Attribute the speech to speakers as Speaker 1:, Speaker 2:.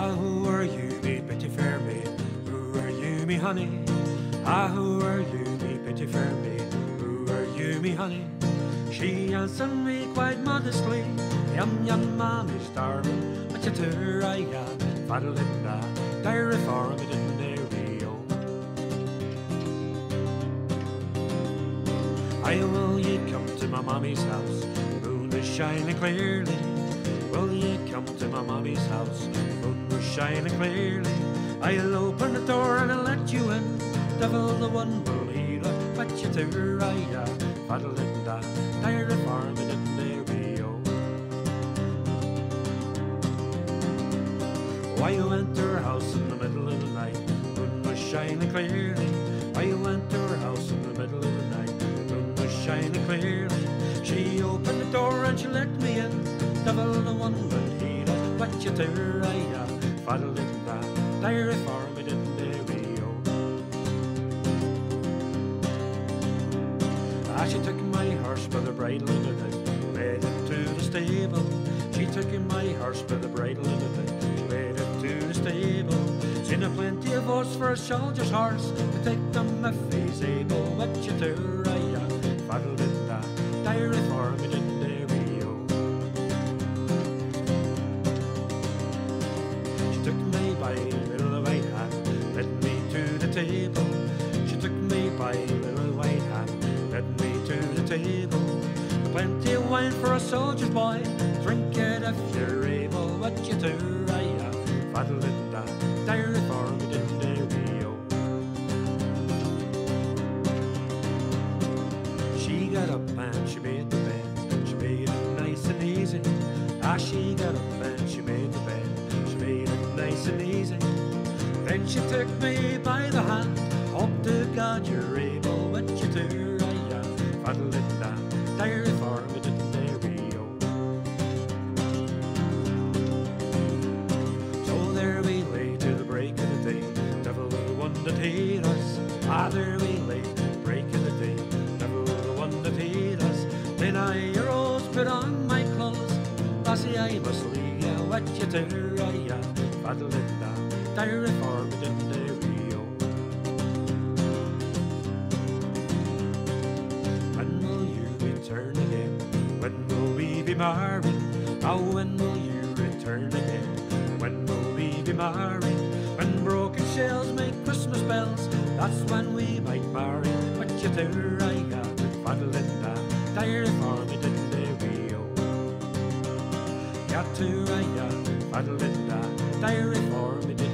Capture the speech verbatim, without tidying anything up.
Speaker 1: Ah, who are you, me pretty fair maid? Who are you, me honey? Ah, who are you, me pretty fair maid? Who are you, me honey? She answered me quite modestly, Yum, yum, mommy's darling, but you too, I am Fadelinda, diary for me, didn't they, Rio? I will ye come to my mommy's house, the moon is shining clearly. Will ye come to my mommy's house, the moon was shining clearly. I'll open the door and I'll let you in, devil the one will heal her, but you too, I am Fadelinda, diary for me, didn't they, Rio? I went to her house in the middle of the night, the moon was shining clearly. I went to her house in the middle of the night, the moon was shining clearly. She opened the door and she let me in, devil the one will heal her, but you too, I am Fadelinda, diary for me, didn't they, Rio? Ah, she took my horse by the bridle and it led it to the stable. She took my horse by the bridle and it led it to the stable. Seen a plenty of horse for a soldier's horse, to take them if he's able, but you too, I am Fadelinda, diary for me, didn't they, Rio? She took me by the little white hand, led me to the table. She took me by the little white hand, led me to the table. Plenty of wine for a soldier's boy, drink it if you're able, but you too, I am Fadelinda, diary for me, didn't they, Rio? She got up and she made the bed, she made it nice and easy. Ah, she got up and she made the bed, she made it nice and easy. Then she took me by the hand, hope to God you're able, but you too, I am Fadelinda, diary for me, didn't they, Rio? So there we lay to the break of the day, devil the one that hate us. Ah, there we lay to the break of the day, devil the one that hate us. Then I arose, put on my clothes, lassie, I must leave you, what you do, I am Fadelinda, diary for me, didn't they, Rio? When will you return again? When will we be married? Oh, when will you return again? When will we be married? When broken shells make Christmas bells, that's when we might marry. But you do, I am Fadelinda, diary for me, didn't they, Rio? Got to, I am Fadelinda, diary for me, didn't